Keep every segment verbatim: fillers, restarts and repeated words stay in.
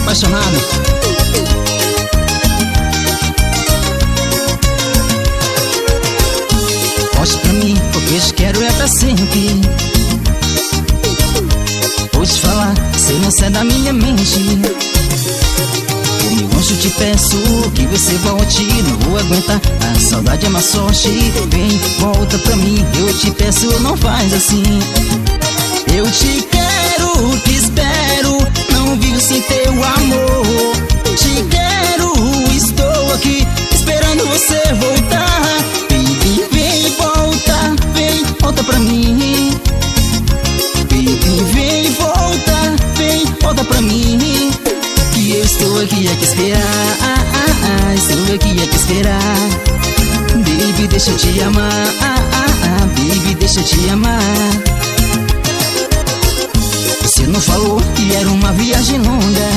apaixonado. Volte pra mim, porque eu te quero é pra sempre. Vou te falar, você não sai da minha mente. Meu anjo, te peço que você volte, não vou aguentar, a saudade é uma sorte. Vem, volta pra mim, eu te peço, não faz assim. Eu te quero, te espero, não vivo sem teu amor. Te quero, estou aqui, esperando você voltar. Baby, vem, volta, vem, volta pra mim. Baby, vem, volta, vem, volta pra mim. Que eu estou aqui a te esperar, ah, ah, ah, estou aqui a te esperar. Baby, deixa eu te amar, ah, ah, ah, baby, deixa eu te amar. Você não falou que era uma viagem longa,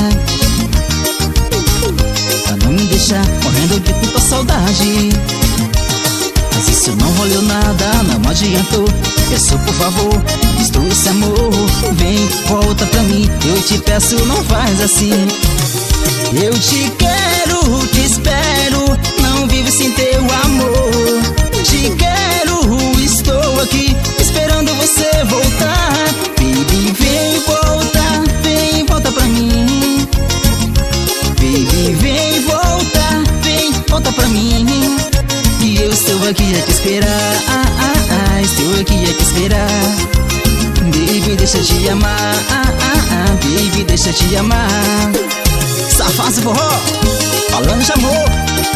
pra não me deixar morrendo de tanta saudade. Mas isso não valeu nada, não adiantou. Peço por favor, destrua esse amor. Vem, volta pra mim, eu te peço, não faz assim. Eu te quero, te espero, não vivo sem teu amor. Te quero, estou aqui, esperando você voltar. Baby, vem, volta, vem, volta pra mim. Baby, vem, volta, vem, volta pra mim. E eu estou aqui a te esperar, ah, ah, ah, estou aqui a te esperar. Baby, deixa eu te amar, ah, ah, ah, baby, deixa eu te amar. Safado forró, falando de amor.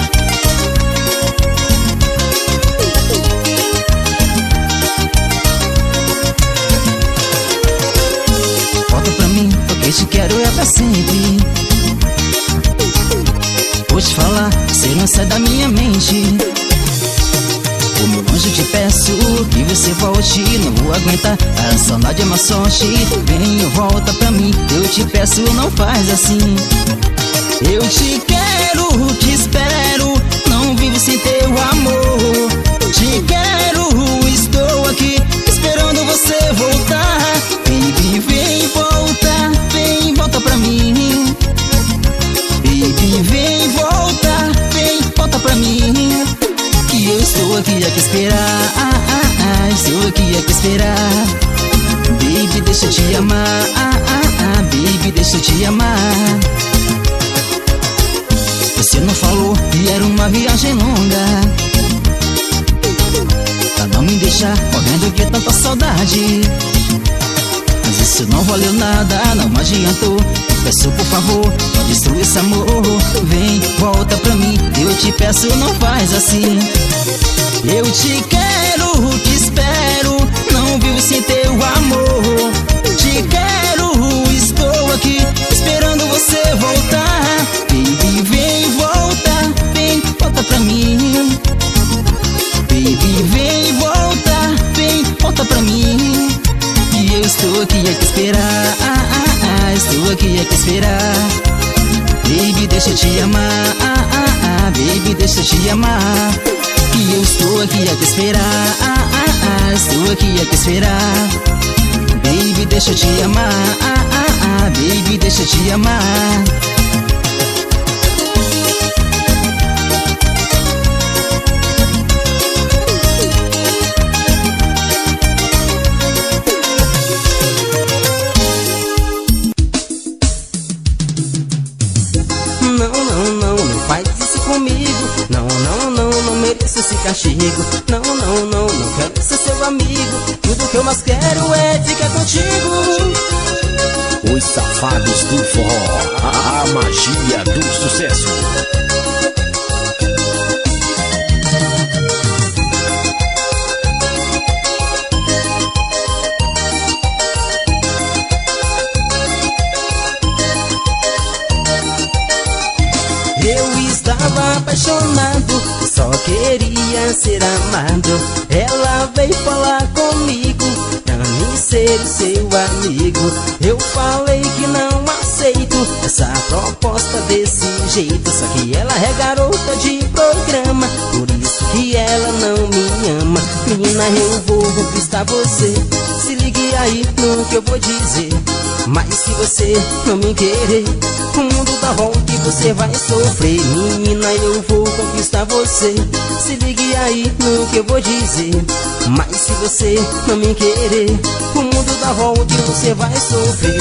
Volta pra mim, porque te quero é pra sempre. Vou te falar, você não sai da minha mente. O meu anjo, te peço que você volte, não vou aguentar, a saudade é uma sorte. Vem, volta pra mim, eu te peço, não faz assim. Eu te quero, te espero, não vivo sem teu amor. Te quero, estou aqui, esperando você voltar. Baby, vem, volta, vem, volta pra mim. Baby, vem, volta, vem, volta pra mim. Que eu estou aqui a te esperar, ah, ah, ah, estou aqui a te esperar. Baby, deixa eu te amar, ah, ah, ah, baby, deixa eu te amar. Você não falou que era uma viagem longa, pra não me deixar morrendo de tanta saudade. Mas isso não valeu nada, não adiantou. Peço por favor, não destrua esse amor. Vem, volta pra mim, eu te peço, não faz assim. Eu te quero, te espero, não vivo sem teu amor. Te quero, estou aqui, esperando você voltar. Baby, vem, volta, vem, volta pra mim. Baby, vem, volta, vem, volta pra mim. E eu estou aqui a te esperar, ah, ah, ah, estou aqui a te esperar. Baby, deixa eu te amar, ah, ah, ah, baby, deixa eu te amar. E eu estou aqui a te esperar, ah, ah, ah, estou aqui a te esperar. Baby, deixa eu te amar, ah, ah, ah, baby, deixa eu te amar. Não, não, não, não faz isso comigo. Não, não, não, não mereço esse castigo. Não, não, não, não quero ser seu amigo. Tudo que eu mais quero é ficar contigo. Os Safados do Forró, a magia do sucesso. Eu estava apaixonado, só queria ser amado. Ela veio falar comigo pra mim ser o seu amigo. Eu falei que não aceito essa proposta desse jeito. Só que ela é garota de programa, por isso que ela não me ama. Menina, eu vou conquistar você. Se ligue ligue aí no que eu vou dizer. Mas se você não me querer, o mundo dá volta e você vai sofrer. Menina, eu vou conquistar você. Se ligue aí no que eu vou dizer. Mas se você não me querer, o mundo dá volta e você vai sofrer.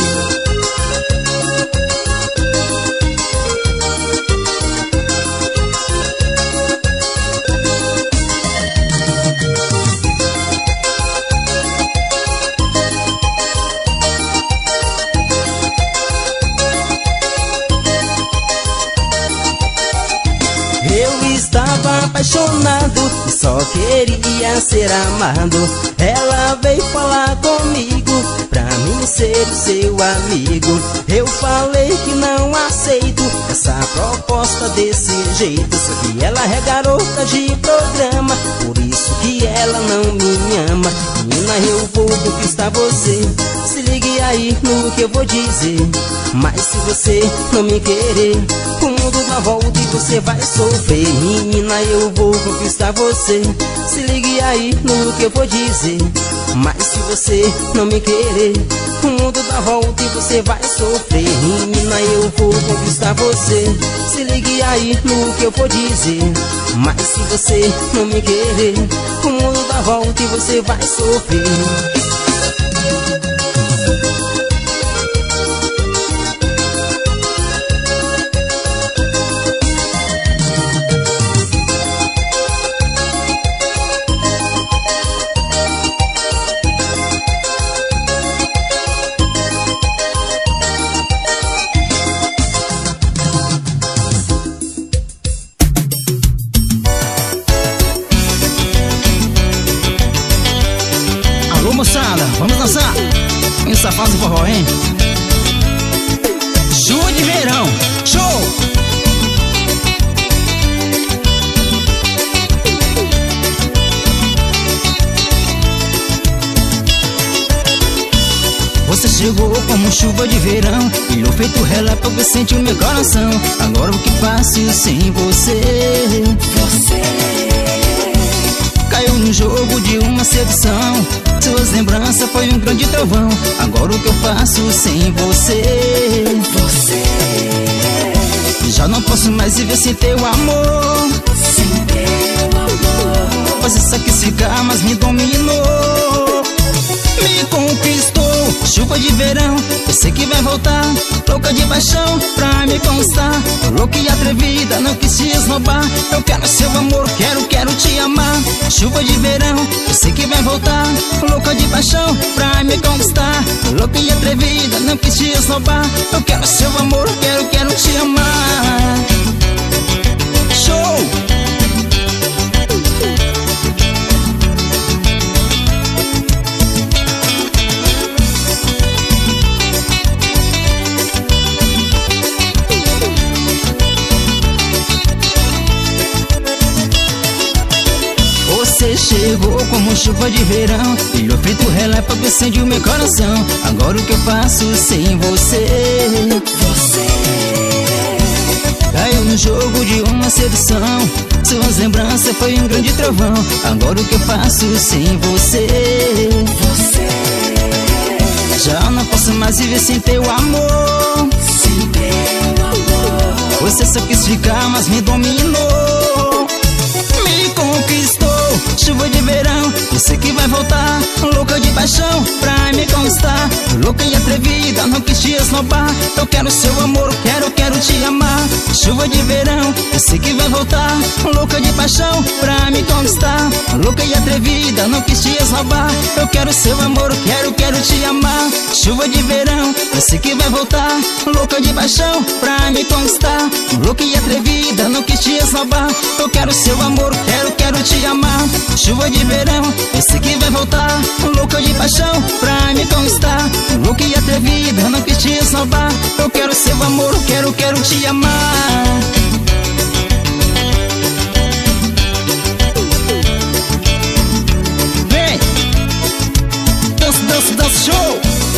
Apaixonado e só queria ser amado. Ela veio falar comigo pra mim ser o seu amigo. Eu falei que não aceito essa proposta desse jeito. Só que ela é garota de programa, por isso que ela não me ama. Menina, eu vou conquistar você. Se ligue aí no que eu vou dizer. Mas se você não me querer, o mundo dá volta e você vai sofrer. Menina, eu vou conquistar você. Se ligue aí no que eu vou dizer. Mas se você não me querer, o mundo dá volta e você vai sofrer. Menina, eu vou conquistar você. Se ligue aí no que eu vou dizer. Mas se você não me querer, o mundo dá volta e você vai sofrer. Vamos dançar com Safados do Forró, hein? Chuva de verão, show! Você chegou como chuva de verão, brilhou feito relâmpago e sentiu meu coração. Agora o que faço sem você? Você caiu no jogo de uma sedução. Suas lembranças foi um grande trovão. Agora o que eu faço sem você? Você já não posso mais viver sem teu amor. Sem teu amor. Pois essa que se mas me dominou. Me conquistou, chuva de verão. Eu sei que vai voltar, louca de paixão pra me conquistar. Louca e atrevida, não quis te esnobar. Eu quero seu amor, quero, quero te amar. Chuva de verão, eu sei que vai voltar, louca de paixão pra me conquistar. Louca e atrevida, não quis te esnobar. Eu quero seu amor, quero, quero te amar. Show! Você chegou como chuva de verão, brilhou feito relâmpago, acendeu meu coração. Agora o que eu faço sem você? Você caiu no jogo de uma sedução. Suas lembranças foi um grande trovão. Agora o que eu faço sem você? Você já não posso mais viver sem teu amor. Sem teu amor. Você só quis ficar, mas me dominou. Me conquistou, chuva de verão. Eu sei que vai voltar, louca de paixão pra me conquistar. Louca e atrevida, não quis te esnobar. Eu quero seu amor, quero, quero te amar. Chuva de verão, eu sei que vai voltar, louca de paixão pra me conquistar. Louca e atrevida, não quis te esnobar. Eu quero seu amor, quero, quero te amar. Chuva de verão, eu sei que vai voltar, louca de paixão pra me conquistar. Louca e atrevida, não quis te esnobar. Eu quero seu amor, quero, quero te amar. Chuva de verão, eu sei que vai voltar, louca de paixão pra me conquistar. Louca e atrevida, não quis te esnobar. Eu quero seu amor, quero, quero te amar. Vem! Dança, dança, dança, show!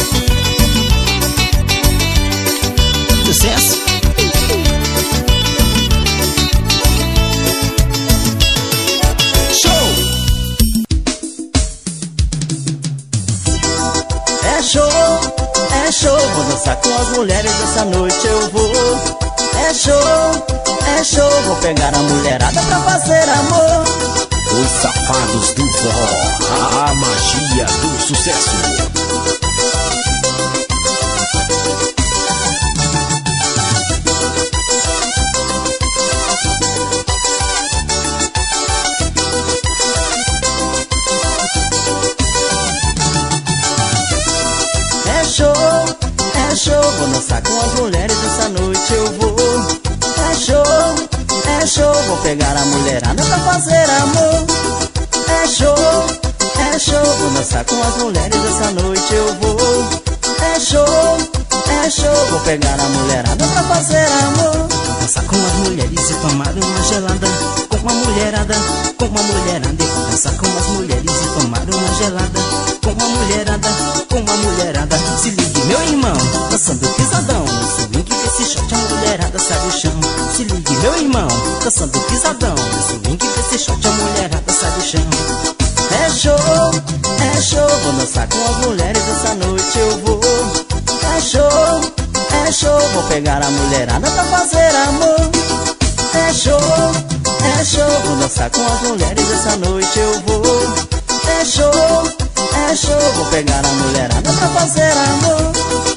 Sucesso! show, vou dançar com as mulheres, essa noite eu vou. É show, é show, vou pegar a mulherada pra fazer amor. Os safados do forró, a magia do sucesso. É show, é show, vou dançar com as mulheres, essa noite eu vou. É show, é show, vou pegar a mulherada pra fazer amor. É show, é show, vou dançar com as mulheres, essa noite eu vou. É show, é show, vou pegar a mulherada pra fazer amor. Dançar com as mulheres e tomar uma gelada. Com uma mulherada, com uma mulherada. E vou dançar com as mulheres e tomar uma gelada. Com uma mulherada, com uma mulherada. Se ligue meu irmão, dançando pisadão. No swing desse shot a mulherada sai do chão. Se ligue meu irmão, dançando pisadão. No swing desse shot a mulherada sai do chão. É show, é show, vou dançar com as mulheres, essa noite eu vou. É show, é show, vou pegar a mulherada pra fazer amor. É show, é show, vou dançar com as mulheres, essa noite eu vou. É show, é show, vou pegar a mulherada pra fazer amor.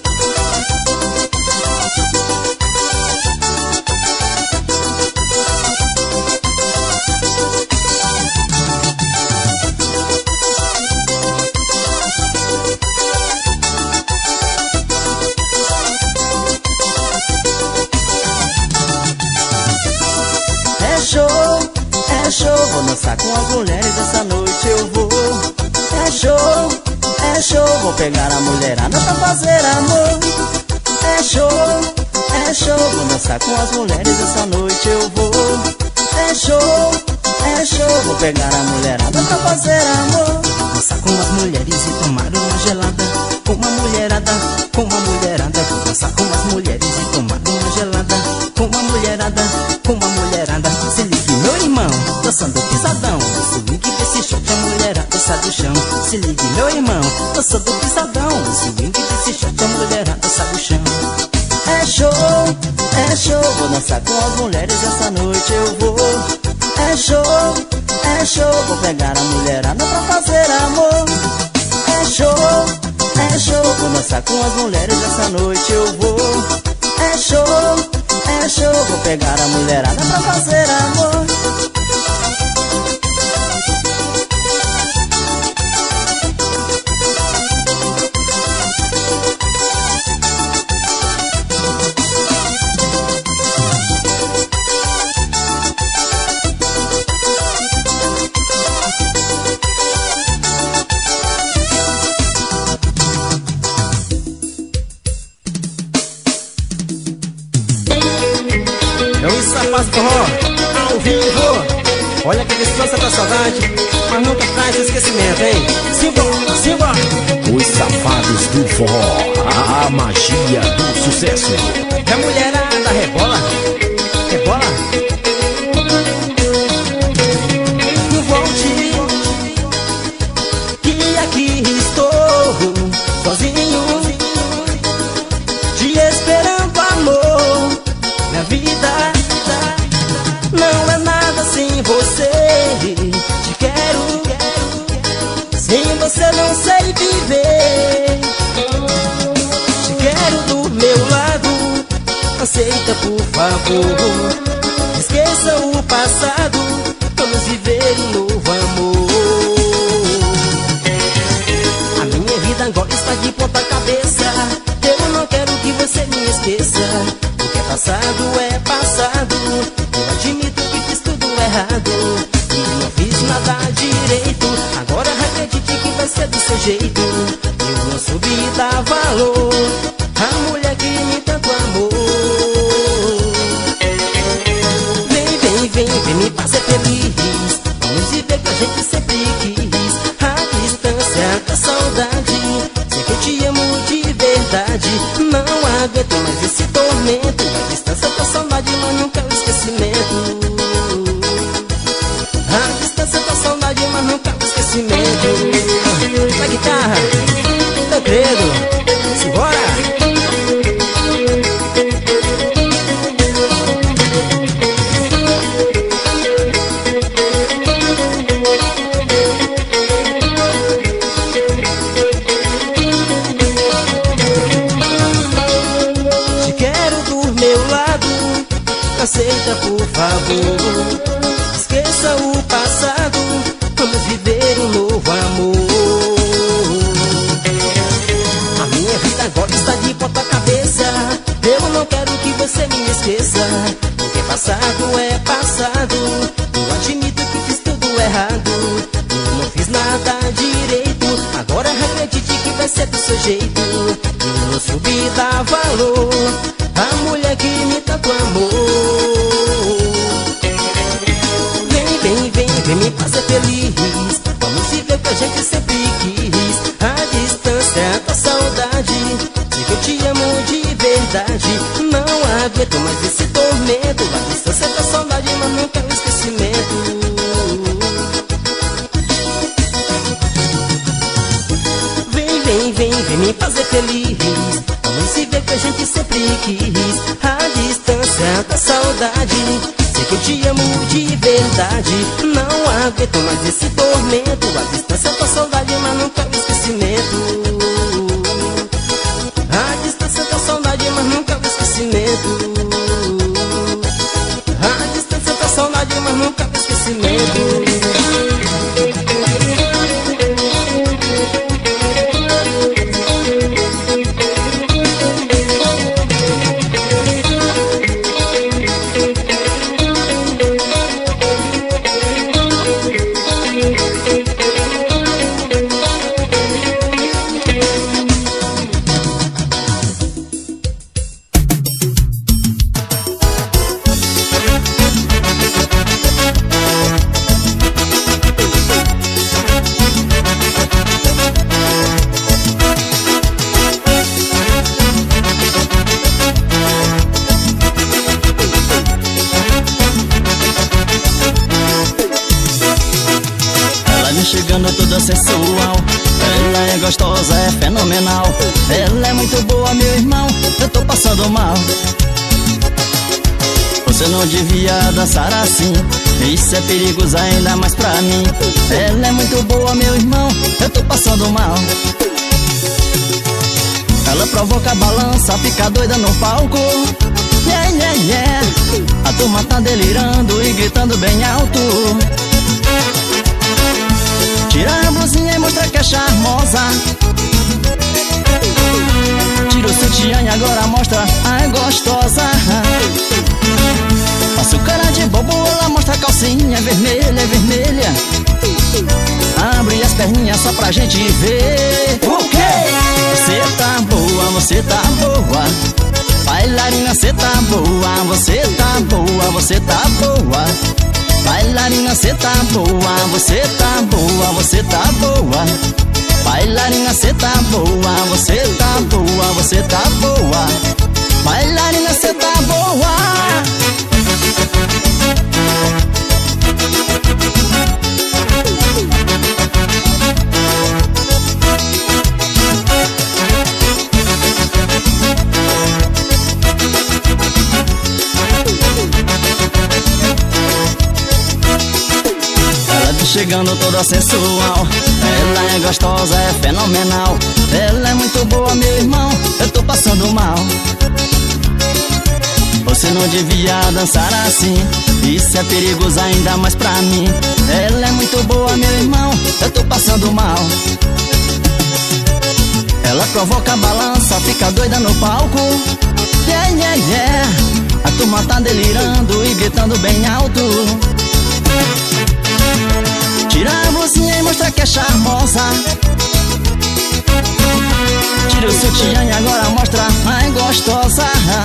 É show, é show, vou dançar com as mulheres, essa noite eu vou. É show, é show, vou pegar a mulherada pra fazer amor. É show, é show, vou dançar com as mulheres, essa noite eu vou. É show, é show, vou pegar a mulherada pra fazer amor. Dançar com as mulheres e tomar uma gelada. Com uma mulherada, com uma mulherada. Vou dançar com as mulheres e tomar uma gelada. Com uma mulherada, com uma mulherada. Se ligue meu irmão, dançando pisadão. No swing desse shot a mulherada sai do chão. Se ligue meu irmão, dançando pisadão. No swing desse shot a mulherada sai do chão. É show, é show, vou dançar com as mulheres, essa noite eu vou. É show, é show, vou pegar a mulherada pra fazer amor. É show, é show, vou dançar com as mulheres, essa noite eu vou. É show, é show, vou pegar a mulherada pra fazer amor. Safados do forró, ao vivo. Olha que distância da saudade, mas nunca traz esquecimento, hein? Simbora, simbora. Os safados do forró, a magia do sucesso. É a mulherada, rebola, rebola. Não volte, que aqui estou, sozinho, te esperando amor. Minha vida não é nada sem você. Te quero, sem você não sei viver. Te quero do meu lado, aceita por favor. Esqueça o passado, vamos viver um novo amor. A minha vida agora está de ponta cabeça. Eu não quero que você me esqueça. O que é passado é passado. Eu admito que fiz tudo errado e não fiz nada direito. Agora acredite que vai ser do seu jeito. Eu não soube dar valor à mulher que me tanto amou. Vem, vem, vem, vem me fazer feliz. Vamos viver que a gente sempre quis. A distância da saudade, sei que eu te amo de verdade. Não aguento mais esse tormento. A distância da saudade, mas nunca o esquecimento. A distância da saudade, mas nunca o esquecimento. Na guitarra, Tancredo, simbora. favor, esqueça o passado, vamos viver um novo amor. A minha vida agora está de ponta cabeça, eu não quero que você me esqueça, porque passado é passado. Eu admito que fiz tudo errado, eu não fiz nada direito. Agora acredite que vai ser do seu jeito. Eu não soube dar valor a mulher que me tanto amou. Vem, vem, vem, vem me fazer feliz, vamos viver o que a gente sempre quis. A distância é a saudade, sei que eu te amo de verdade. Não aguento mais esse tormento, a distância é a saudade, mas nunca o esquecimento. Vem, vem, vem, vem me fazer feliz, vamos viver o que a gente sempre quis. A distância é a saudade, sei que eu te amo de verdade. Não aguento mais esse tormento, a distância é a saudade, mas nunca o esquecimento. A distância é a saudade, mas nunca o esquecimento. A distância é a saudade, mas nunca o esquecimento. Chegando toda sensual, ela é gostosa, é fenomenal. Ela é muito boa, meu irmão, eu tô passando mal. Você não devia dançar assim, isso é perigoso ainda mais pra mim. Ela é muito boa, meu irmão, eu tô passando mal. Ela provoca balança, fica doida no palco. Yeah, yeah, yeah. A turma tá delirando e gritando bem alto. Tira a blusinha e mostra que é charmosa. Tira o sutiã e agora mostra a gostosa. Passa o cara de bobo, ela mostra a calcinha vermelha, vermelha. Abre as perninhas só pra gente ver. O quê? Você tá boa, você tá boa. Bailarina, você tá boa, você tá boa, você tá boa. Bailarina, cê tá boa, você tá boa, você tá boa. Bailarina, cê tá boa, você tá boa, você tá boa. Bailarina, cê tá boa. Chegando toda sensual, ela é gostosa, é fenomenal. Ela é muito boa, meu irmão, eu tô passando mal. Você não devia dançar assim, isso é perigoso ainda mais pra mim. Ela é muito boa, meu irmão, eu tô passando mal. Ela provoca balança, fica doida no palco. Yeah, yeah, yeah. A turma tá delirando e gritando bem alto. Tira a blusinha e mostra que é charmosa. Tira o sutiã e agora mostra a gostosa.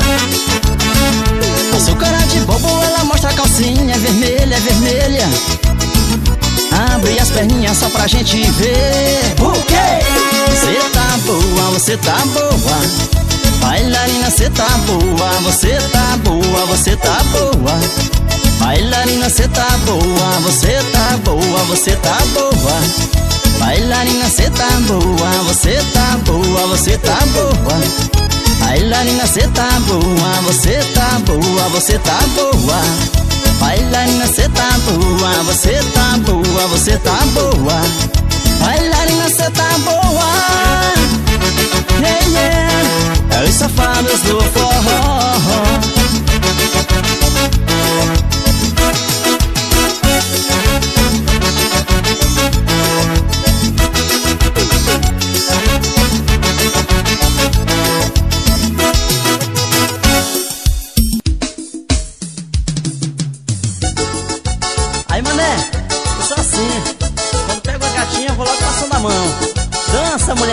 Passa o cara de bobo, ela mostra a calcinha vermelha, vermelha. Abre as perninhas só pra gente ver. O quê? Você tá boa, você tá boa. Bailarina, você tá boa, você tá boa, você tá boa. Bailarina, cê tá boa, você tá boa, você tá boa. Bailarina, cê tá boa, você tá boa, você tá boa. Bailarina, cê tá boa, você tá boa, você tá boa. Bailarina, cê tá boa, você tá boa, você tá boa. Bailarina, cê tá boa. Yeah, yeah. É os safados do forró.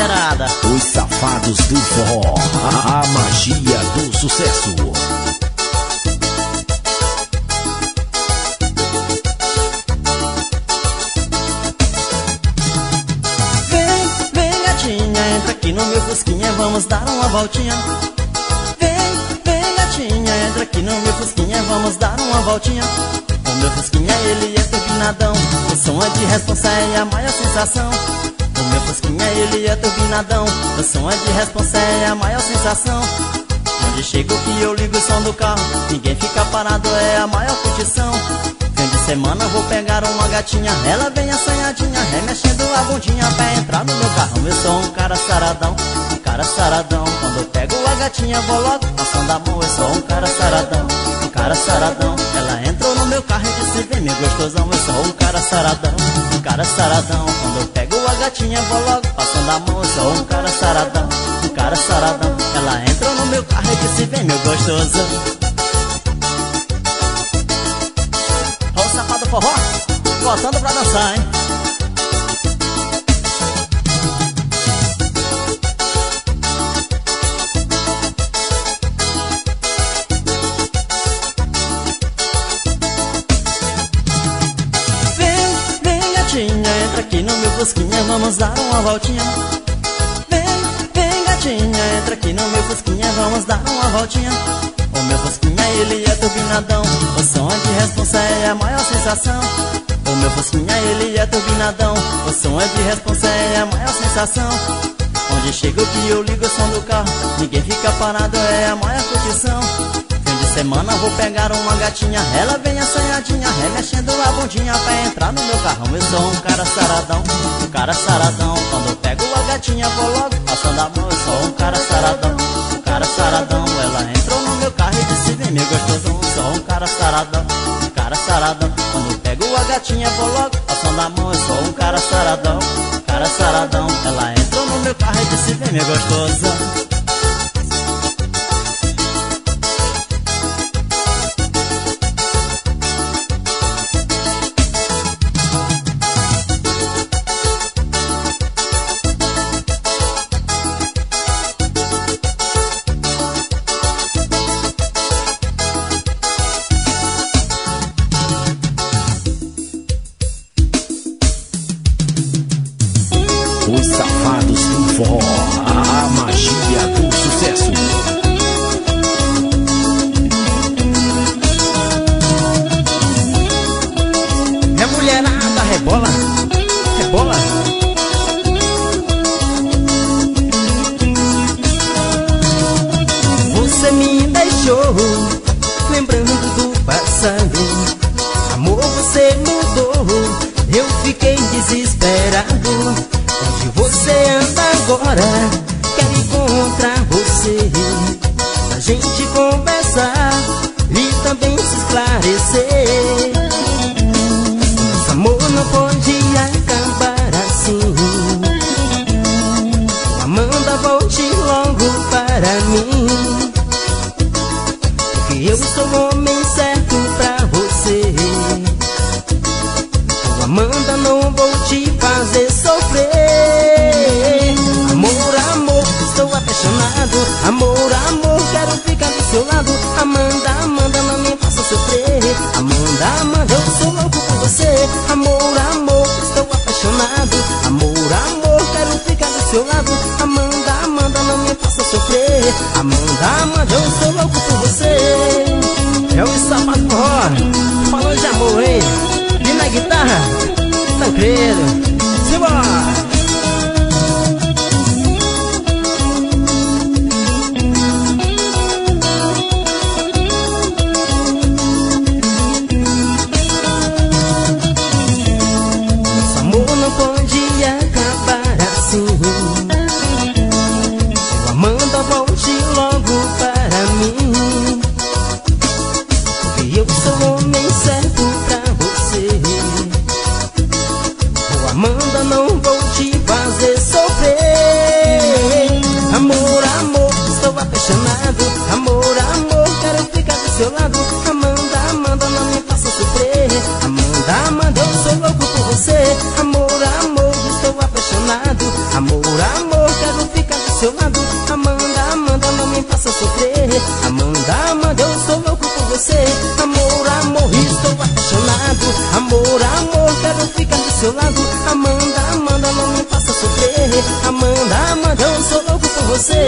mulherada. Os safados do forró, a magia do sucesso. Vem, vem gatinha, entra aqui no meu fusquinha, vamos dar uma voltinha. Vem, vem gatinha, entra aqui no meu fusquinha, vamos dar uma voltinha. O meu fusquinha ele é turbinadão, o som é de responsa e a maior sensação. O meu fusquinha ele é turbinadão, o som é de responsa e a maior sensação. Onde chego que eu ligo o som do carro, ninguém fica parado, é a maior curtição. Fim de semana vou pegar uma gatinha, ela vem assanhadinha, remexendo a bundinha pra entrar no meu carro. Eu sou um cara saradão, um cara saradão. Quando eu pego a gatinha vou logo passando a mão. Eu sou um cara saradão, um cara saradão. Ela entrou no meu carro e disse: vem meu gostosão. Eu sou um cara saradão, um cara saradão. Quando eu pego a gatinha vou logo passando a mão. Eu sou um cara saradão, um cara saradão. Ela entrou no meu carro e disse: vem meu gostosão. Ó o safado forró, botando pra dançar, hein? Entra aqui no meu fusquinha, vamos dar uma voltinha. Vem, vem gatinha, entra aqui no meu fusquinha, vamos dar uma voltinha. O meu fusquinha ele é turbinadão, o som é de responsa é a maior sensação. O meu fusquinha ele é turbinadão, o som é de responsa é a maior sensação. Onde chego que eu ligo o som do carro, ninguém fica parado, é a maior curtição. Semana vou pegar uma gatinha, ela vem assanhadinha, remexendo a bundinha pra entrar no meu carrão. Eu sou um cara saradão, um cara saradão. Quando eu pego a gatinha vou logo passando a mão. Eu sou um cara saradão, um cara saradão. Ela entrou no meu carro e disse: vem meu gostosão. Eu sou um cara saradão, um cara saradão. Quando eu pego a gatinha vou logo passando a mão. Eu sou um cara saradão, um cara saradão. Ela entrou no meu carro e disse: vem meu gostosão. Os safados do forró, a magia do sucesso. É mulherada, rebola, rebola. Você me deixou lembrando do passado. Amor, você mudou, eu fiquei desesperado. Onde você anda agora? Quero encontrar você, pra gente conversar e também se esclarecer. Nosso amor não pode acabar assim. Amanda, volte logo para mim, porque eu sou o homem certo pra você. Oh, Amanda, não vou te fazer sofrer. Amor, amor, estou apaixonado. Amor, amor, quero ficar do seu lado. Amanda, Amanda, não me faça sofrer. Amanda, Amanda, eu sou louco por você. Amor, amor, estou apaixonado. Amor, amor, quero ficar do seu lado. Amanda, Amanda, não me faça sofrer. Amanda, Amanda, eu sou louco por você. É o sapato forró, falando de amor, hein? E na guitarra, Tancredo. Simbora! seu lado. Amanda, Amanda, não me faça sofrer. Amanda, Amanda, eu sou louco por você. Amor, amor, estou apaixonado. Amor, amor, seu lado. Amanda, Amanda, não me faça sofrer. Amanda, Amanda, eu sou louco por você. Amor, amor, estou apaixonado. Amor, amor, quero ficar do seu lado. Amanda, Amanda, não me faça sofrer. Amanda, Amanda, eu sou louco por você.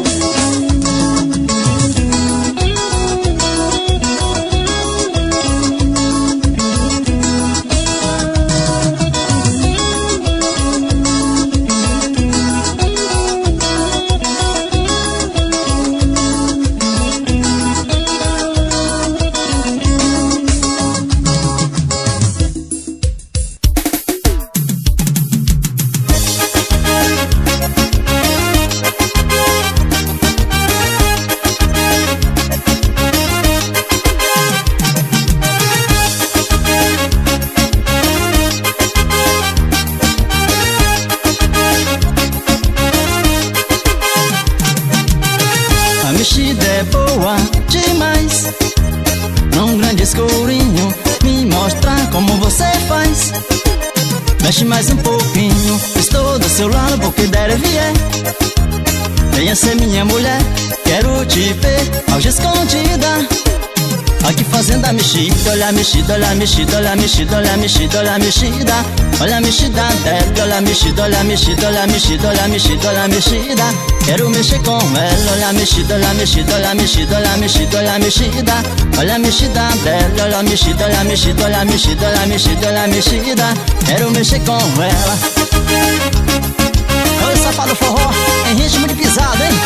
Mexe mais um pouquinho, estou do seu lado porque der e vier. Venha ser minha mulher, quero te ver aos escondida. Aqui fazendo a mexida, olha a mexida, olha a mexida, olha a mexida, olha a mexida, olha a mexida. Olha a mexida dela, olha a mexida, olha a mexida, olha a mexida, olha a mexida, olha a mexida. Quero mexer com ela, olha a mexida, olha a mexida, olha a mexida, olha a mexida, olha a mexida. Olha a mexida dela, olha a mexida, olha a mexida, olha a mexida, olha a mexida, olha a mexida. Quero mexer com ela. Olha o safado forró em ritmo de pisada, hein?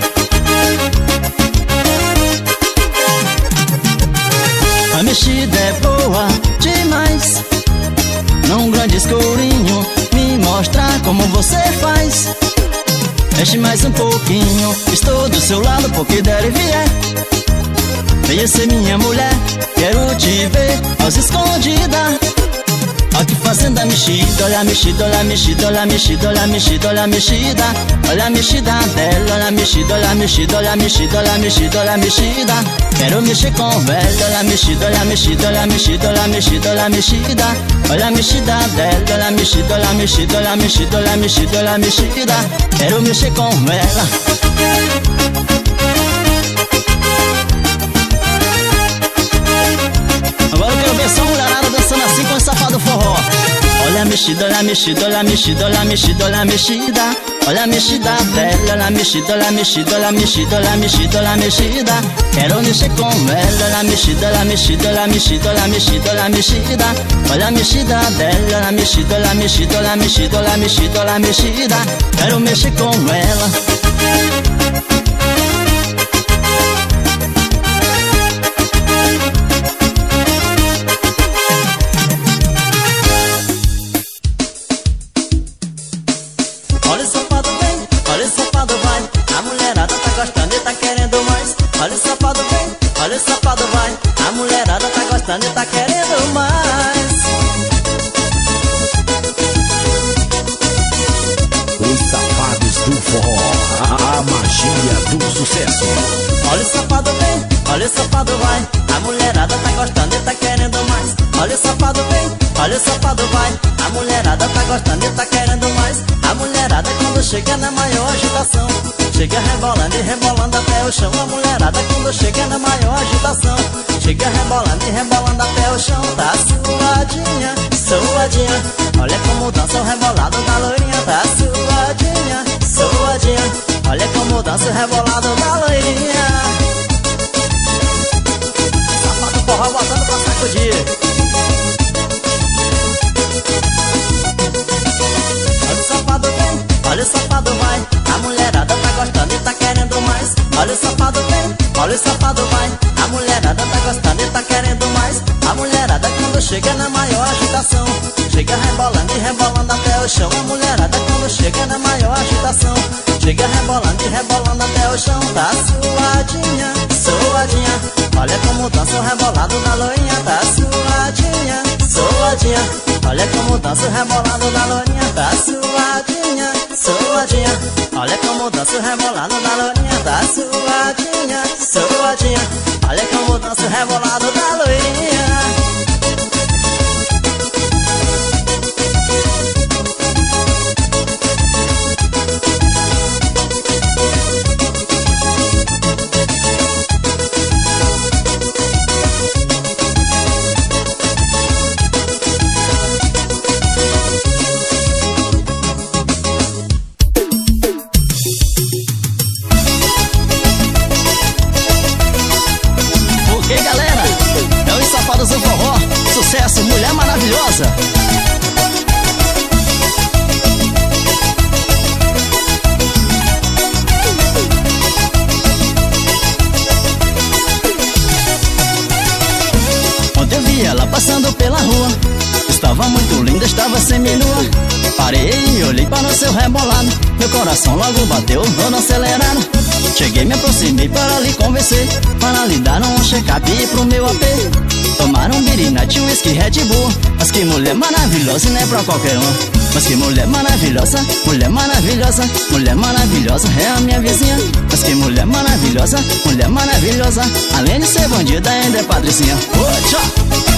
A mexida é boa demais. Num grande escurinho me mostra como você faz. Mexe mais um pouquinho, estou do seu lado porque der e vier. Venha ser minha mulher, quero te ver aos escondida. Aqui fazendo a mexida, olha a mexida, olha a mexida, olha a mexida, olha a mexida, olha a mexida. Olha a mexida dela, olha a mexida, olha a mexida, olha a mexida, olha a mexida, olha a mexida. Quero mexer com ela, olha a mexida, olha a mexida, olha a mexida, olha a mexida, olha a mexida. Olha a mexida dela, olha a mexida, olha a mexida, olha a mexida, olha a mexida, olha a mexida. Quero mexer com ela. Agora eu quero ver só a mulherada dançando assim com o safado forró. Olha a mexida, olha a mexida, olha a mexida, olha a mexida, olha a mexida. Olha a mexida dela, olha a mexida, olha a mexida, olha a mexida, olha a mexida, olha a mexida. Quero mexer com ela, olha a mexida, olha a mexida, olha a mexida, olha a mexida, olha a mexida. Olha a mexida dela, olha a mexida, olha a mexida, olha a mexida, olha a mexida, olha a mexida. Quero mexer com ela. Olha o safado vem, olha o safado vai. A mulherada tá gostando e tá querendo mais. Olha o safado vem, olha o safado vai. A mulherada tá gostando e tá querendo mais. Os safados do forró, a magia do sucesso. Olha o safado vem, olha o safado vai. A mulherada tá gostando e tá querendo mais. Olha o safado vem, olha o safado vai. A mulherada tá gostando e tá querendo mais. A mulherada quando chega na maior agitação, chega rebolando e rebolando até o chão. A mulherada quando chega na maior agitação, chega rebolando e rebolando até o chão. Tá suadinha, suadinha. Olha como dança o rebolado da loirinha. Tá suadinha, suadinha. Olha como dança o rebolado da loirinha. Safado forró botando pra sacudir. Olha o safado vem, olha o safado vai. A mulherada tá gostando e tá querendo mais. Olha o safado vem, olha o safado vai. A mulherada tá gostando e tá querendo mais. A mulherada quando chega na maior agitação, chega rebolando e rebolando até o chão. A mulherada quando chega na maior agitação, chega rebolando e rebolando até o chão. Tá suadinha, suadinha. Olha como dança o rebolado da loirinha. Tá suadinha, suadinha. Olha como dança o rebolado da loirinha. Tá suadinha, suadinha. Olha como dança o rebolado da loirinha. Tá suadinha, suadinha. Olha como dança o rebolado da loirinha. estava seminua. Parei e olhei para o seu rebolado. Meu coração logo bateu, todo acelerado. Cheguei, me aproximei para lhe convencer, para lhe dar um check-up pro meu A P. Tomaram um birinite, whisky, Red Bull. Mas que mulher maravilhosa, não é pra qualquer um. Mas que mulher maravilhosa, mulher maravilhosa, mulher maravilhosa, é a minha vizinha. Mas que mulher maravilhosa, mulher maravilhosa, além de ser bandida ainda é patricinha. Oh, tchau!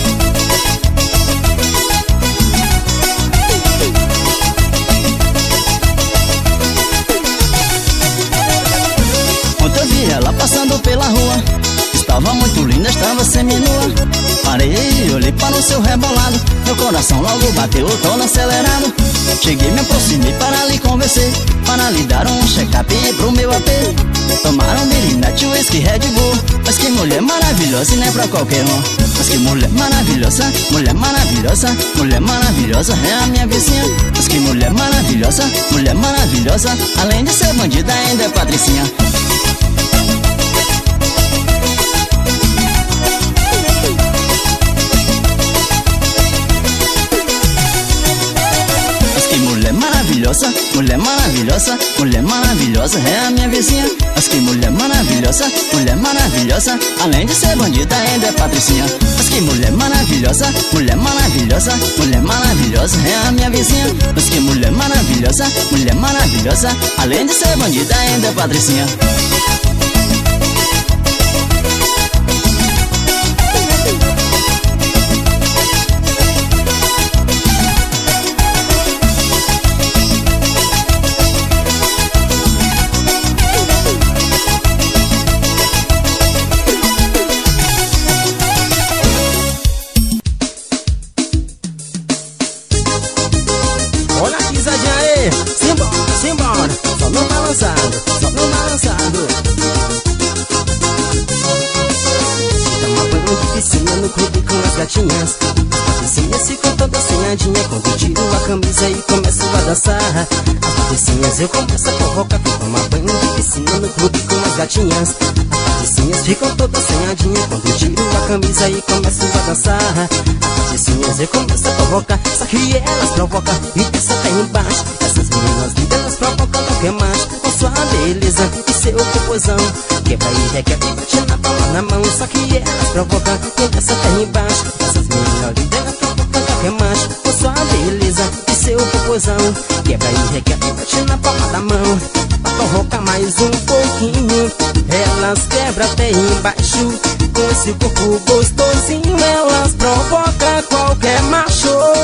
Ontem eu vi ela passando pela rua, estava muito linda, estava seminua. Parei e olhei para o seu rebolado. Meu coração logo bateu, todo acelerado. Cheguei, me aproximei para lhe convencer, para lhe dar um check-up pro meu A P. Tomaram birinite, whisky, Red Bull. Mas que mulher maravilhosa, não é pra qualquer um. Mas que mulher maravilhosa, mulher maravilhosa, mulher maravilhosa, é a minha vizinha. Mas que mulher maravilhosa, mulher maravilhosa, além de ser bandida ainda é patricinha. Mulher maravilhosa, mulher maravilhosa, mulher maravilhosa, é a minha vizinha. Mas que mulher maravilhosa, mulher maravilhosa, além de ser bandida ainda é patricinha. Mas que mulher maravilhosa, mulher maravilhosa, mulher maravilhosa, é a minha vizinha. Mas que mulher maravilhosa, mulher maravilhosa, além de ser bandida ainda é patricinha. As patricinhas ficam todas senhadinhas quando tiro a camisa e começo a dançar. As patricinhas eu começo a provocar, fui tomar banho de piscina no clube com as gatinhas. As patricinhas ficam todas senhadinhas quando tiro a camisa e começo a dançar. As patricinhas eu começo a provocar, só que elas provocam e desce até embaixo. Essas meninas lindas, elas provocam qualquer macho com sua beleza e seu popozão. Quebra e requebra e bate na palma na mão, só que elas provocam e desce até embaixo. Essas meninas lindas, elas provocam qualquer macho com sua beleza e seu popozão. Quebra e requebra e bate na palma da mão, pra provocar mais um pouquinho. Elas quebram até embaixo, com esse corpo gostosinho elas provocam qualquer macho.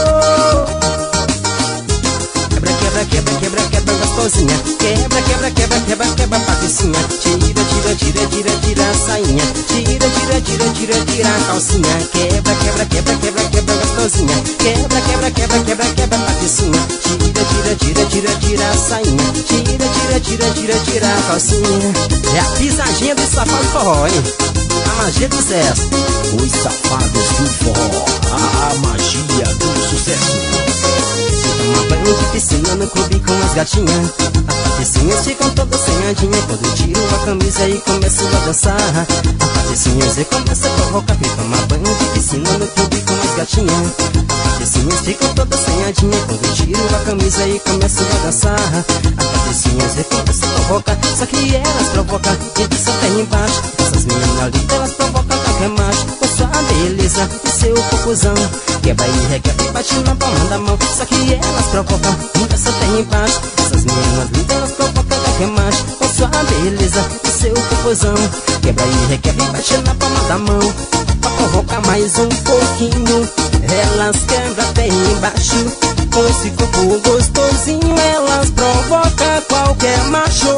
Quebra, quebra, quebra, quebra, quebra gostosinha. Quebra, quebra, quebra, quebra, quebra patricinha. Tira, tira, tira, tira, tira a sainha. Tira, tira, tira, tira, tira a calcinha. Quebra, quebra, quebra, quebra, quebra gostosinha. Quebra, quebra, quebra, quebra, quebra patricinha. Tira, tira, tira, tira, tira a sainha. Tira, tira, tira, tira, tira a calcinha. É a pisadinha do safado forró, hein? A magia do sucesso. Os safados do forró, a magia do sucesso. Toma banho de piscina no clube com as gatinhas. As patricinhas ficam todas senhadinhas quando eu tiro a camisa e começo a dançar. As patricinhas eu começo a provocar, fui tomar banho de piscina no clube com as gatinhas. As patricinhas ficam todas senhadinhas quando eu tiro a camisa e começo a dançar. As patricinhas eu começo a provocar, só que elas provocam e desce até embaixo. Essas meninas lindas, elas provocam qualquer macho com sua beleza e seu popozão. Quebra e requebra e bate na palma da mão, só que elas provocam e desce até embaixo. Essas meninas lindas, elas provocam qualquer macho com sua beleza e seu popozão. Quebra e requebra e bate na palma da mão, pra provocar mais um pouquinho. Elas quebram até embaixo, com esse corpo gostosinho elas provocam qualquer macho.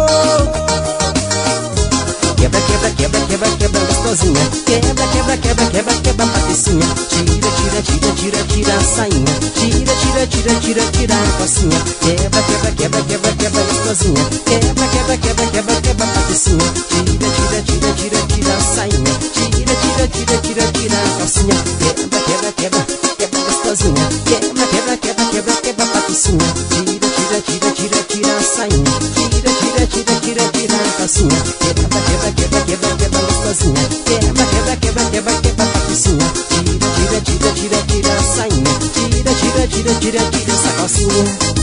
Quebra, quebra, quebra, quebra, quebra gostosinha. Quebra, quebra, quebra, quebra, quebra patricinha. Tira, tira, tira, tira, tira a sainha. Tira, tira, tira, tira, tira a calcinha. Quebra, quebra, quebra, quebra, quebra gostosinha. Quebra, quebra, quebra, quebra, quebra patricinha. Tira, tira, tira, tira, tira a sainha. Tira, tira, tira, tira, tira a calcinha. Quebra, quebra, quebra, quebra gostosinha. Quebra, quebra, quebra, quebra, quebra patricinha. Tira, tira, tira, tira, tira a sainha. Tira, tira, tira, tira, tira a calcinha. Quebra, quebra, quebra, quebra, quebra gostosinha. Quebra, quebra, quebra, quebra, quebra patricinha. Tira, tira, tira, tira, tira a sainha. Tira, tira, tira, tira, tira essa calcinha.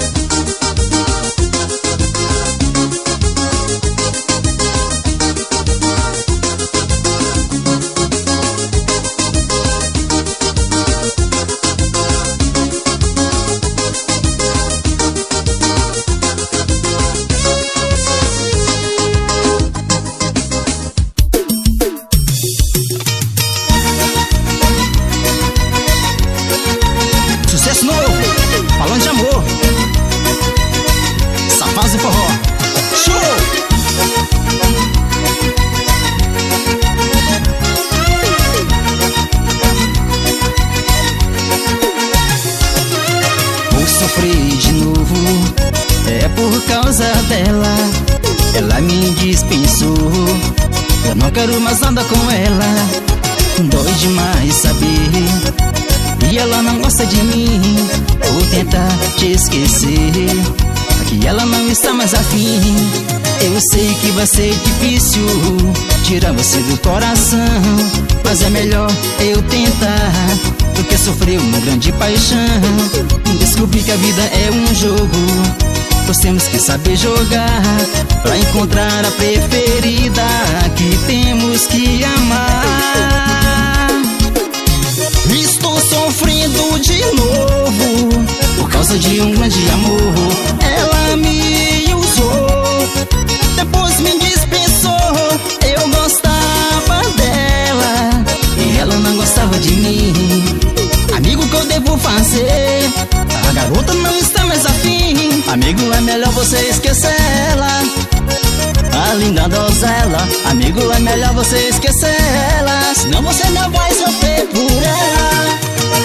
Sucesso novo, falando de amor. Safado do forró. Show! Vou sofrer de novo, é por causa dela. Ela me dispensou, eu não quero mais nada com ela. Dói demais saber, e ela não gosta de mim. Vou tentar te esquecer, que ela não está mais afim. Eu sei que vai ser difícil tirar você do coração, mas é melhor eu tentar do que sofrer uma grande paixão. Descobri que a vida é um jogo, nós temos que saber jogar pra encontrar a preferida que temos que amar. Estou sofrendo de novo por causa de um grande amor. Ela me usou, depois me dispensou. Eu gostava dela e ela não gostava de mim. Amigo, o que eu devo fazer? A garota não está mais afim. Amigo, é melhor você esquecer ela, a linda donzela. Amigo, é melhor você esquecer ela, senão você não vai sofrer por ela.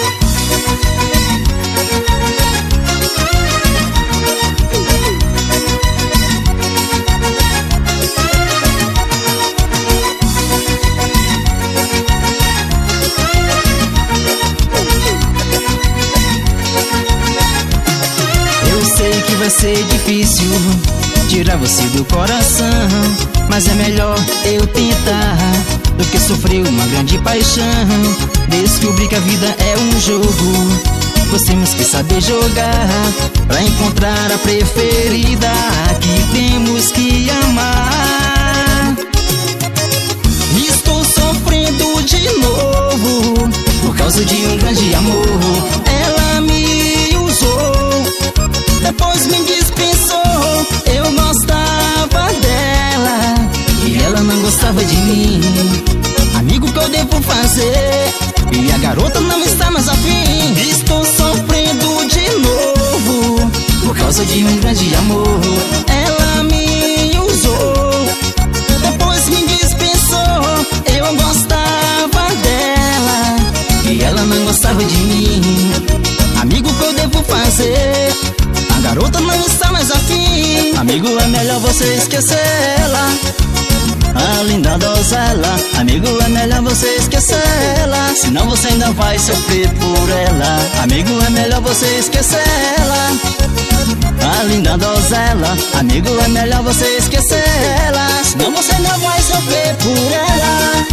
Eu sei que vai ser difícil tirar você do coração, mas é melhor eu tentar do que sofrer uma grande paixão. Descobri que a vida é um jogo, nós temos que saber jogar pra encontrar a preferida que temos que amar. Estou sofrendo de novo por causa de um grande amor. Ela me usou, depois me dispensou. Eu gostava dela e ela não gostava de mim. Amigo, o que eu devo fazer? E a garota não está mais afim. Estou sofrendo de novo por causa de um grande amor. Ela me usou, depois me dispensou. Eu gostava dela e ela não gostava de mim. Amigo, o que eu devo fazer? A garota não está mais afim. Amigo, é melhor você esquecer ela, a linda donzela. Amigo, é melhor você esquecer ela, senão você ainda vai sofrer por ela. Amigo, é melhor você esquecer ela, a linda donzela. Amigo, é melhor você esquecer ela, senão você não vai sofrer por ela.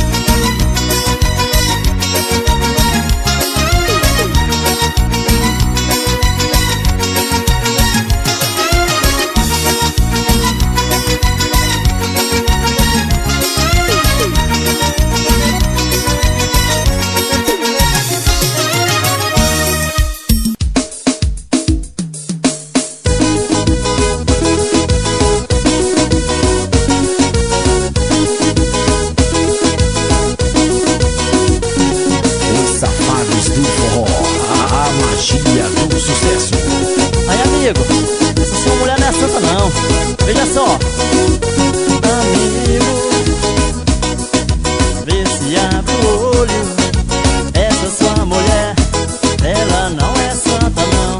Essa sua mulher não é santa não. Veja só. Amigo, vê se abre o olho. Essa sua mulher, ela não é santa não.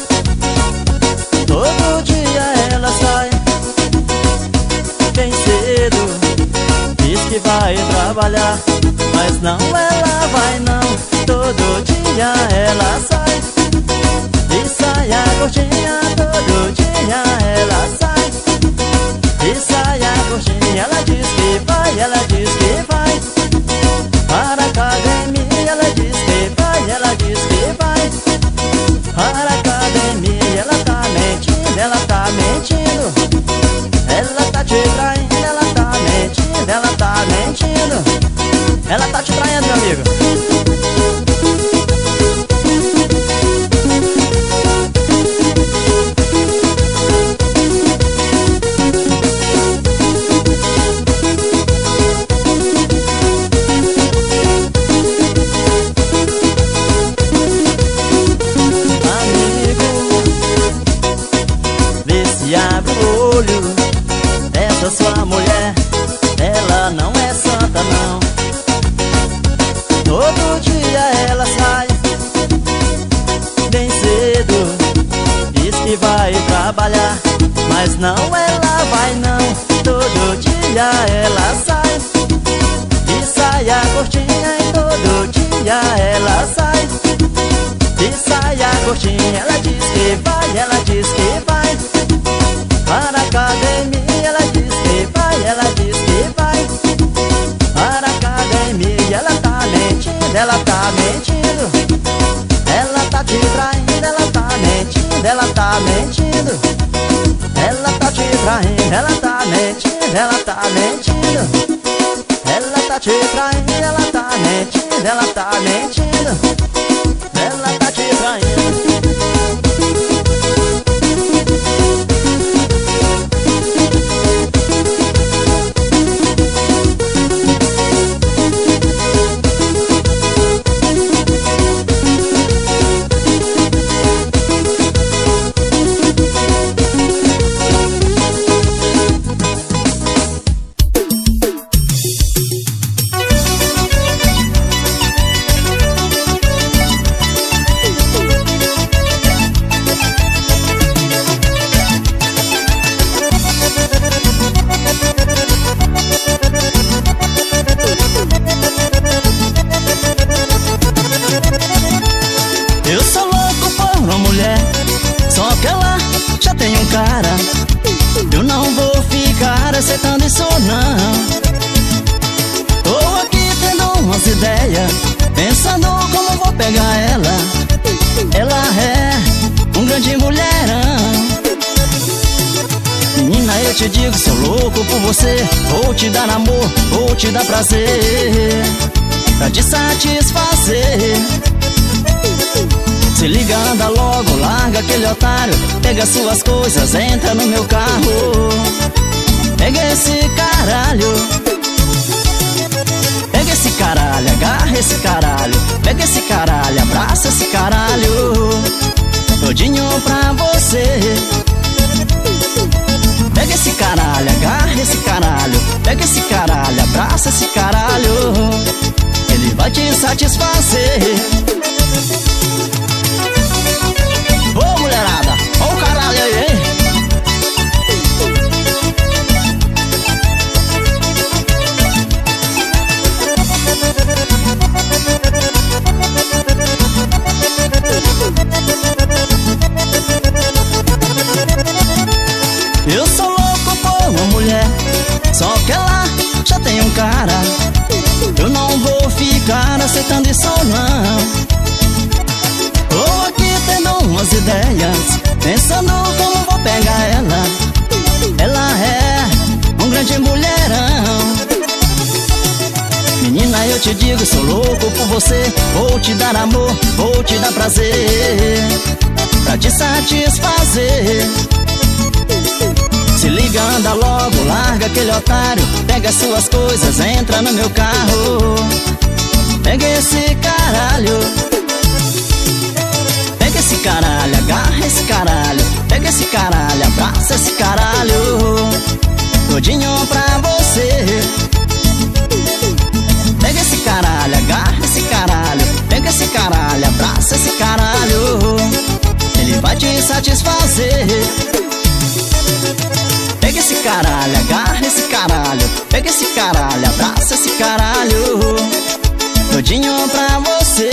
Todo dia ela sai bem cedo, diz que vai trabalhar, mas não, ela vai não. Todo dia ela sai e sai a gordinha, todo dia ela sai e sai a gordinha. Ela diz que vai, ela diz que vai para a academia. Ela diz que vai, ela diz que vai vai não. Todo dia ela sai de saia curtinha e todo dia ela sai de saia curtinha. Ela diz que vai, ela diz que vai para a academia. Ela diz que vai, ela diz que vai para a academia. Ela tá mentindo, ela tá mentindo. Ela tá te traindo, ela tá mentindo, ela tá mentindo. Ela tá te traindo, ela tá mentindo, ela tá mentindo. Ela tá te traindo, ela tá mentindo, ela tá mentindo. Ela tá te traindo. Aceitando isso não. Tô aqui tendo umas ideias, pensando como vou pegar ela. Ela é um grande mulherão. Menina, eu te digo, sou louco por você. Vou te dar amor, vou te dar prazer, pra te satisfazer. Se liga, anda logo, larga aquele otário. Pega suas coisas, entra no meu carro. Pega esse caralho, pega esse caralho, agarra esse caralho. Pega esse caralho, abraça esse caralho, todinho pra você. Pega esse caralho, agarra esse caralho. Pega esse caralho, abraça esse caralho, ele vai te satisfazer. Ô mulherada, ó o caralho aí, hein? Eu sou louco por uma mulher, só que ela já tem um cara. Eu não vou ficar aceitando isso não. Tô aqui tendo umas ideias, pensando como vou pegar ela. Ela é um grande mulherão. Menina, eu te digo, sou louco por você. Vou te dar amor, vou te dar prazer, pra te satisfazer. Se liga, anda logo, larga aquele otário. Pega suas coisas, entra no meu carro. Pega esse caralho, pega esse caralho, agarra esse caralho. Pega esse caralho, abraça esse caralho, todinho pra você. Pega esse caralho, agarra esse caralho. Pega esse caralho, abraça esse caralho, ele vai te satisfazer. Pega esse caralho, agarra esse caralho. Pega esse caralho, abraça esse caralho, todinho pra você.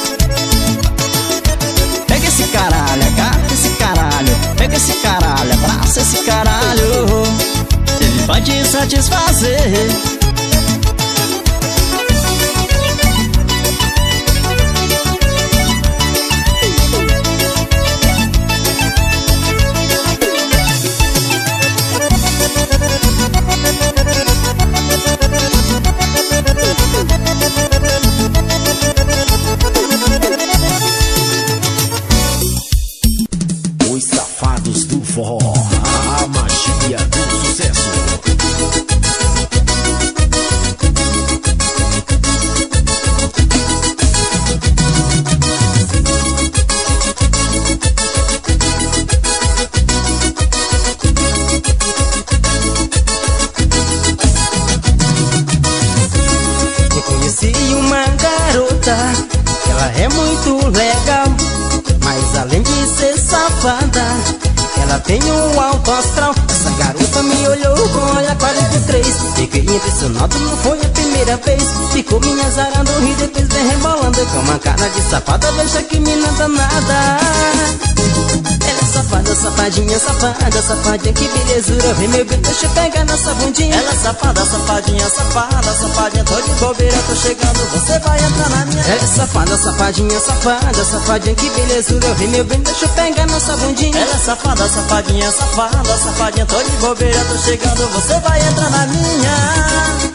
Pega esse caralho, agarra esse caralho. Pega esse caralho, abraça esse caralho, ele vai te satisfazer. Os Safados do Forró, a magia do sucesso. Eu conheci uma garota, ela é muito legal, mas além de ser safada, ela tem um alto astral. Essa garota me olhou impressionado, não foi a primeira vez. Ficou me azarando e depois vem rebolando com uma cara de safada, veja que mina danada. Ela é safada, safadinha, safada, safadinha, que belezura. Vem meu bem, deixa eu pegar nessa bundinha. Ela é safada, safadinha, safada, safadinha, tô de bobeira, tô chegando, você vai entrar na minha. Ela é safada, safadinha, safada, safadinha, que belezura. Vem meu bem, deixa eu pegar nessa bundinha. Ela é safada, safadinha, safada, safadinha, tô de bobeira, tô chegando, você vai entrar na minha.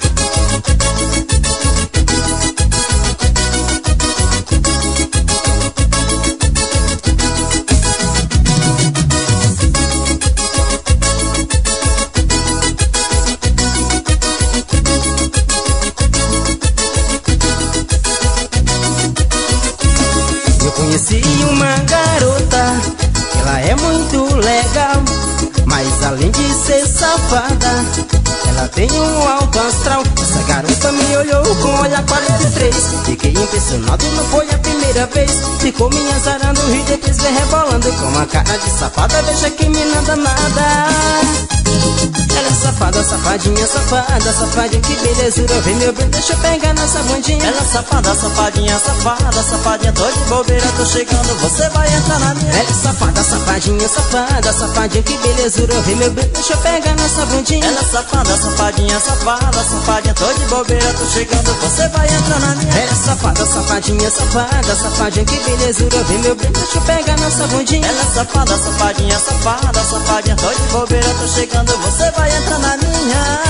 Conheci uma garota, ela é muito legal, mas além de ser safada, ela tem um alto astral. Essa garota me olhou com olhar quarenta e três. Fiquei impressionado, não foi a primeira vez. Ficou me azarando e depois vem rebolando com uma cara de safada, veja que mina danada. Ela é safada, safadinha, safada, safadinha, que belezura. Vem meu bem, deixa eu pegar nessa bundinha. Ela é safada, safadinha, safada, safadinha, tô de bobeira, tô chegando, você vai entrar na minha. Ela é safada, safadinha, safada, safadinha, que belezura. Vem meu bem, deixa eu pegar nessa bundinha. Ela é safada, safadinha, safada, safadinha, tô de bobeira, tô chegando, você vai entrar na minha. Ela é safada, safadinha, safada, safadinha, que belezura. Vem meu bem, deixa eu pegar nessa bundinha. Ela é safada, safadinha, safada, safadinha, tô de bobeira, tô chegando, você vai entrar na minha.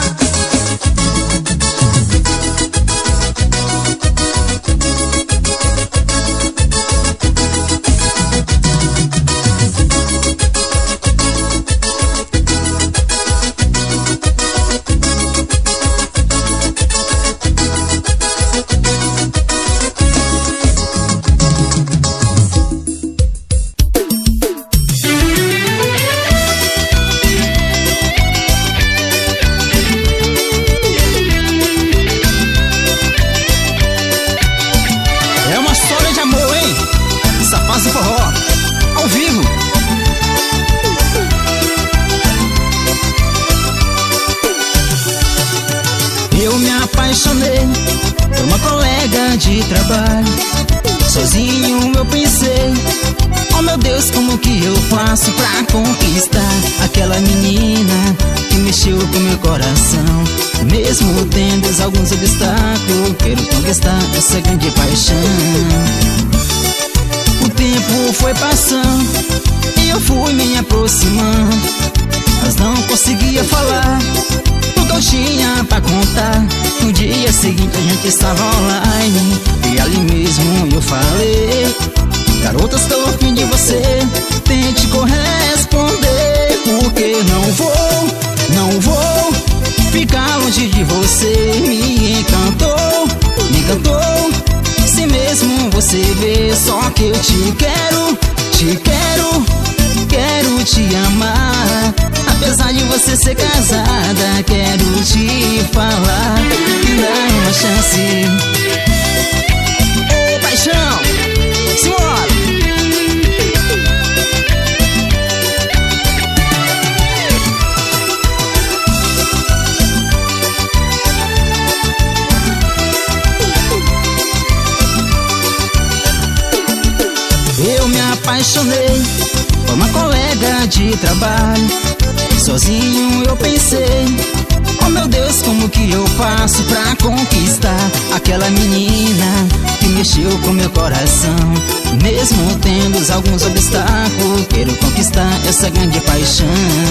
Por uma colega de trabalho, sozinho eu pensei, oh meu Deus, como que eu faço pra conquistar aquela menina que mexeu com meu coração? Mesmo tendo alguns obstáculos, quero conquistar essa grande paixão. O tempo foi passando e eu fui me aproximando, mas não conseguia falar tudo eu tinha pra contar. No dia seguinte a gente estava online e ali mesmo eu falei: garota, estou afim de você, tente corresponder, porque não vou, não vou ficar longe de você. Me encantou, me encantou, se mesmo você vê, só que eu te quero, te quero, quero te amar. Apesar de você ser casada, quero te falar, me dá uma chance. Ô paixão, simbora! Eu me apaixonei por uma colega de trabalho, sozinho eu pensei, oh meu Deus, como que eu faço pra conquistar aquela menina que mexeu com meu coração? Mesmo tendo alguns obstáculos, quero conquistar essa grande paixão.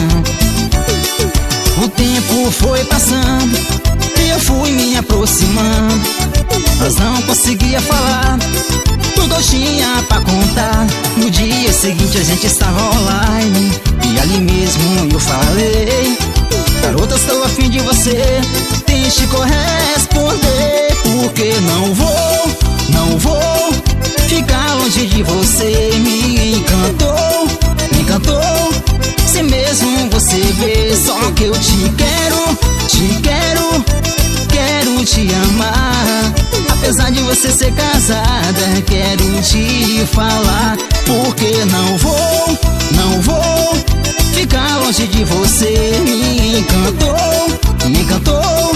O tempo foi passando e eu fui me aproximando, mas não conseguia falar tudo eu tinha pra contar. No dia seguinte a gente estava online e ali mesmo eu falei: garota, estou afim de você, tente corresponder, porque não vou, não vou ficar longe de você. Me encantou, me encantou, se mesmo você vê, só que eu te quero, te quero, quero te amar. Apesar de você ser casada, quero te falar, porque não vou, não vou ficar longe de você. Me encantou, me encantou,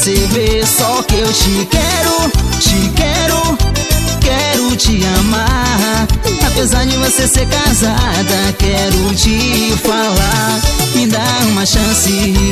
você vê só que eu te quero, te quero, quero te amar. Apesar de você ser casada, quero te falar. Me dá uma chance